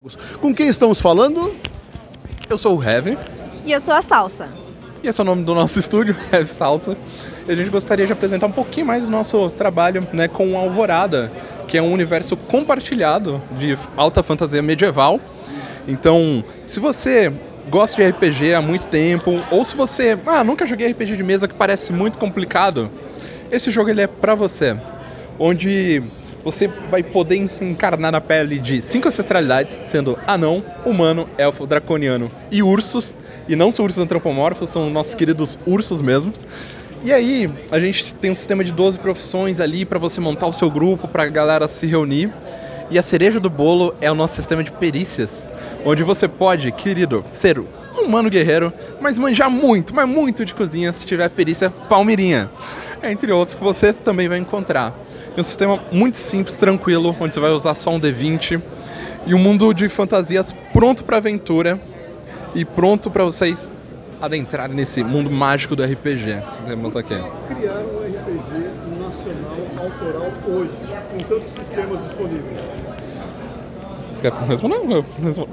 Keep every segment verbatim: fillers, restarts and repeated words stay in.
Com quem estamos falando? Eu sou o Heavy. E eu sou a Salsa. E esse é o nome do nosso estúdio, Heavy Salsa. E a gente gostaria de apresentar um pouquinho mais do nosso trabalho, né, com Alvorada, que é um universo compartilhado de alta fantasia medieval. Então, se você gosta de R P G há muito tempo, ou se você ah, nunca joguei R P G de mesa que parece muito complicado, esse jogo ele é pra você. Onde você vai poder encarnar na pele de cinco ancestralidades, sendo anão, humano, elfo, draconiano e ursos. E não são ursos antropomórficos, são nossos queridos ursos mesmos. E aí, a gente tem um sistema de doze profissões ali para você montar o seu grupo, para a galera se reunir. E a cereja do bolo é o nosso sistema de perícias, onde você pode, querido, ser um humano guerreiro, mas manjar muito, mas muito de cozinha se tiver perícia palmeirinha. Entre outros que você também vai encontrar. É um sistema muito simples, tranquilo, onde você vai usar só um D vinte. E um mundo de fantasias pronto para aventura e pronto para vocês adentrarem nesse mundo mágico do R P G. Temos aqui. Criar um R P G nacional autoral hoje, com tantos sistemas disponíveis. Você quer responder? Eu respondo.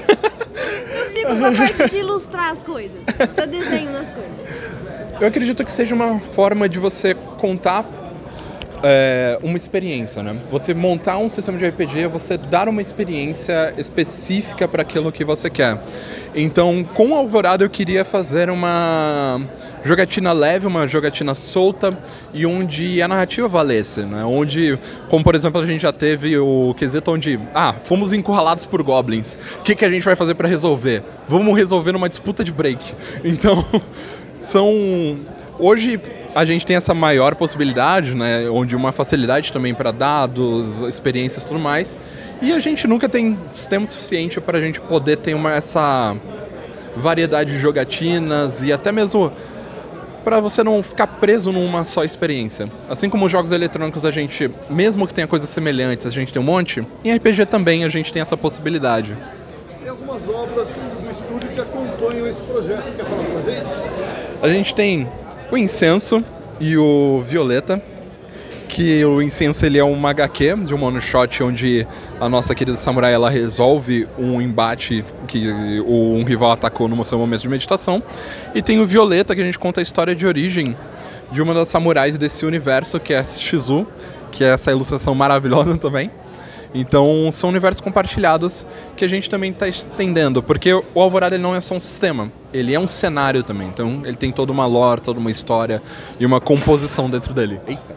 Eu fico com a parte de ilustrar as coisas. Eu desenho nas coisas. Eu acredito que seja uma forma de você contar é, uma experiência, né? Você montar um sistema de R P G, você dar uma experiência específica para aquilo que você quer. Então, com o Alvorada eu queria fazer uma jogatina leve, uma jogatina solta e onde a narrativa valesse, né? Onde, como por exemplo, a gente já teve o quesito onde, ah, fomos encurralados por goblins. O que, que a gente vai fazer para resolver? Vamos resolver numa disputa de break. Então, são... Hoje a gente tem essa maior possibilidade, né? Onde uma facilidade também para dados, experiências e tudo mais. E a gente nunca tem sistema suficiente para a gente poder ter uma, essa variedade de jogatinas e até mesmo para você não ficar preso numa só experiência. Assim como os jogos eletrônicos a gente, mesmo que tenha coisas semelhantes, a gente tem um monte, em R P G também a gente tem essa possibilidade. Tem algumas obras do estúdio que acompanham esse projeto. Você quer falar com a gente? A gente tem o Incenso e o Violeta, que o Incenso ele é uma H Q de um one shot onde a nossa querida samurai ela resolve um embate que um rival atacou no seu momento de meditação. E tem o Violeta, que a gente conta a história de origem de uma das samurais desse universo, que é a Shizu, que é essa ilustração maravilhosa também. Então são universos compartilhados que a gente também está estendendo, porque o Alvorada ele não é só um sistema, ele é um cenário também, então ele tem toda uma lore, toda uma história e uma composição dentro dele. Eita!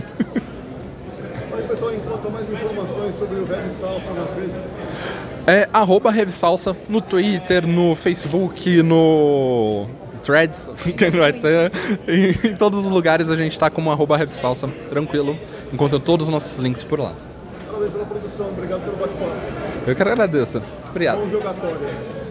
Aí o pessoal encontra mais informações sobre o Heavy Salsa nas redes? É arroba Heavy Salsa no Twitter, no Facebook, no Threads, em todos os lugares a gente está como arroba Heavy Salsa, tranquilo, encontra todos os nossos links por lá. Parabéns pela produção, obrigado pelo bate-papo. Eu que agradeço. Obrigado. Bom jogatório.